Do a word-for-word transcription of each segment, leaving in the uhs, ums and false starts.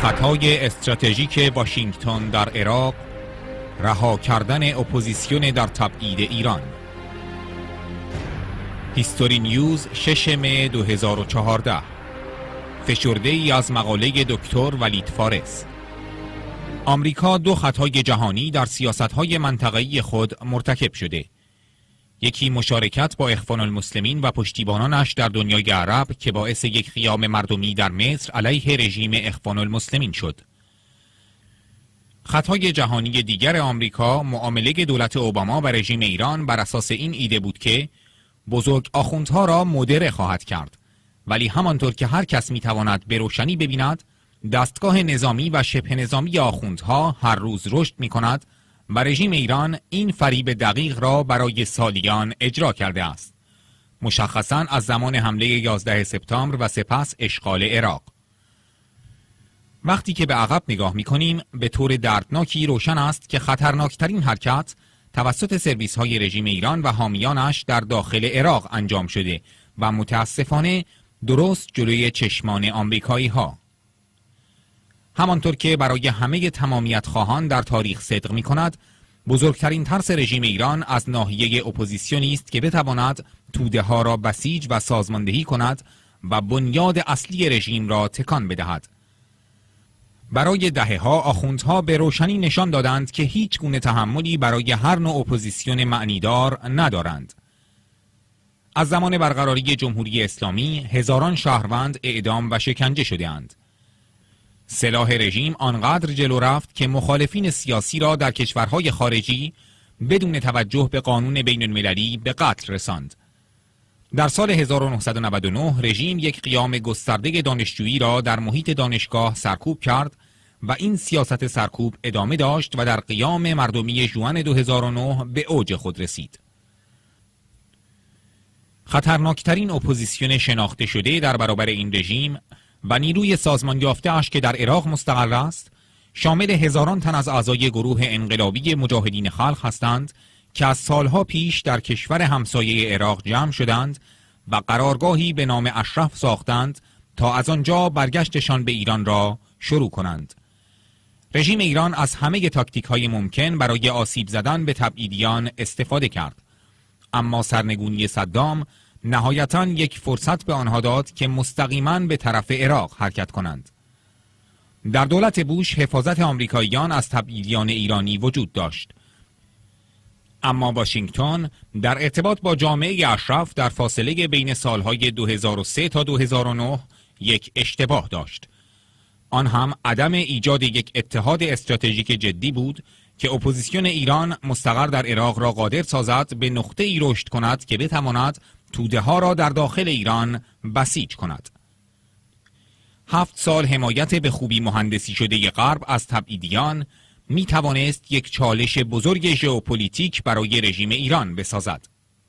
خطای استراتژیک واشنگتن در عراق، رها کردن اپوزیسیون در تبعید ایران. هیستوری نیوز ششم می دو هزار و چهارده. فشرده ای از مقاله دکتر ولید فارس. آمریکا دو خطای جهانی در سیاست‌های منطقه‌ای خود مرتکب شده. یکی مشارکت با اخوان المسلمین و پشتیبانانش در دنیای عرب که باعث یک قیام مردمی در مصر علیه رژیم اخوان المسلمین شد. خطای جهانی دیگر آمریکا معامله دولت اوباما و رژیم ایران بر اساس این ایده بود که بزرگ آخوندها را مدره خواهد کرد، ولی همانطور که هر کس میتواند به روشنی ببیند، دستگاه نظامی و شبه نظامی آخوندها هر روز رشد می کند و رژیم ایران این فریب دقیق را برای سالیان اجرا کرده است، مشخصاً از زمان حمله یازده سپتامبر و سپس اشغال عراق. وقتی که به عقب نگاه می کنیم، به طور دردناکی روشن است که خطرناکترین حرکت توسط سرویس های رژیم ایران و حامیانش در داخل عراق انجام شده و متاسفانه درست جلوی چشمان آمریکایی ها. همانطور که برای همه تمامیت خواهان در تاریخ صدق می کند، بزرگترین ترس رژیم ایران از ناحیه اپوزیسیونی است که بتواند توده ها را بسیج و سازماندهی کند و بنیاد اصلی رژیم را تکان بدهد. برای دهه‌ها آخوندها به روشنی نشان دادند که هیچ گونه تحملی برای هر نوع اپوزیسیون معنیدار ندارند. از زمان برقراری جمهوری اسلامی هزاران شهروند اعدام و شکنجه شده‌اند. سلاح رژیم آنقدر جلو رفت که مخالفین سیاسی را در کشورهای خارجی بدون توجه به قانون بین المللی به قتل رساند. در سال هزار و نهصد و نود و نه رژیم یک قیام گسترده دانشجویی را در محیط دانشگاه سرکوب کرد و این سیاست سرکوب ادامه داشت و در قیام مردمی ژوئن دو هزار و نه به اوج خود رسید. خطرناکترین اپوزیسیون شناخته شده در برابر این رژیم و نیروی سازمان یافته‌اش که در عراق مستقر است، شامل هزاران تن از اعضای گروه انقلابی مجاهدین خلق هستند که از سالها پیش در کشور همسایه عراق جمع شدند و قرارگاهی به نام اشرف ساختند تا از آنجا برگشتشان به ایران را شروع کنند. رژیم ایران از همه تاکتیک‌های ممکن برای آسیب زدن به تبعیدیان استفاده کرد، اما سرنگونی صدام نهایتاً یک فرصت به آنها داد که مستقیماً به طرف عراق حرکت کنند. در دولت بوش حفاظت آمریکاییان از تبعیدیان ایرانی وجود داشت، اما واشنگتن در ارتباط با جامعه اشراف در فاصله بین سالهای دو هزار و سه تا دو هزار و نه یک اشتباه داشت. آن هم عدم ایجاد یک اتحاد استراتژیک جدی بود که اپوزیسیون ایران مستقر در عراق را قادر سازد به نقطه ای رشد کند که بتواند توده ها را در داخل ایران بسیج کند. هفت سال حمایت به خوبی مهندسی شده غرب از تبعیدیان می توانست یک چالش بزرگ ژئوپلیتیک برای رژیم ایران بسازد.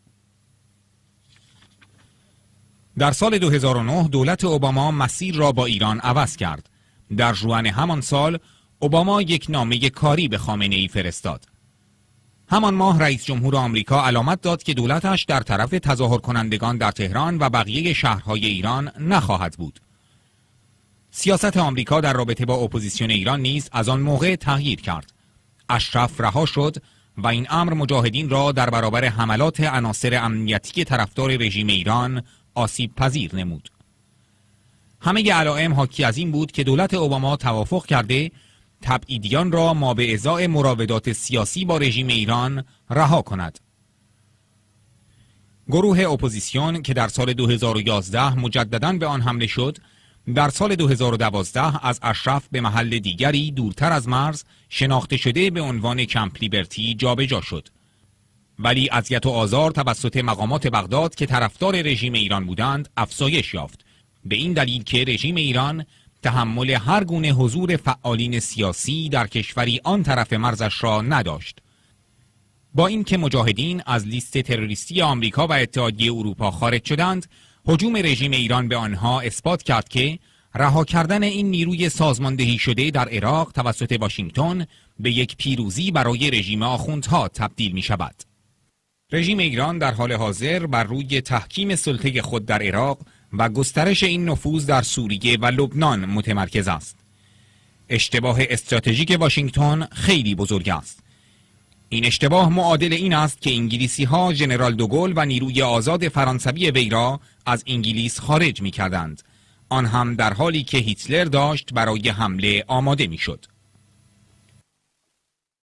در سال دو هزار و نه دولت اوباما مسیر را با ایران عوض کرد. در ژوئن همان سال اوباما یک نامه کاری به خامنه‌ای فرستاد. همان ماه رئیس جمهور آمریکا علامت داد که دولتش در طرف تظاهر کنندگان در تهران و بقیه شهرهای ایران نخواهد بود. سیاست آمریکا در رابطه با اپوزیسیون ایران نیز از آن موقع تغییر کرد. اشرف رها شد و این امر مجاهدین را در برابر حملات عناصر امنیتی طرفدار رژیم ایران آسیب پذیر نمود. همه علائم حاکی از این بود که دولت اوباما توافق کرده تبعیدیان را ما به ازای مراودات سیاسی با رژیم ایران رها کند. گروه اپوزیسیون که در سال دو هزار و یازده مجدداً به آن حمله شد، در سال دو هزار و دوازده از اشرف به محل دیگری دورتر از مرز شناخته شده به عنوان کمپ لیبرتی جابجا شد. ولی اذیت و آزار توسط مقامات بغداد که طرفدار رژیم ایران بودند افزایش یافت، به این دلیل که رژیم ایران تحمل هر گونه حضور فعالین سیاسی در کشوری آن طرف مرزش را نداشت. با اینکه مجاهدین از لیست تروریستی آمریکا و اتحادیه اروپا خارج شدند، هجوم رژیم ایران به آنها اثبات کرد که رها کردن این نیروی سازماندهی شده در عراق توسط واشنگتن به یک پیروزی برای رژیم آخوندها تبدیل می شود. رژیم ایران در حال حاضر بر روی تحکیم سلطه خود در عراق و گسترش این نفوذ در سوریه و لبنان متمرکز است. اشتباه استراتژیک واشنگتن خیلی بزرگ است. این اشتباه معادل این است که انگلیسی ها ژنرال دوگل و نیروی آزاد فرانسوی وی را از انگلیس خارج می کردند. آن هم در حالی که هیتلر داشت برای حمله آماده می شد.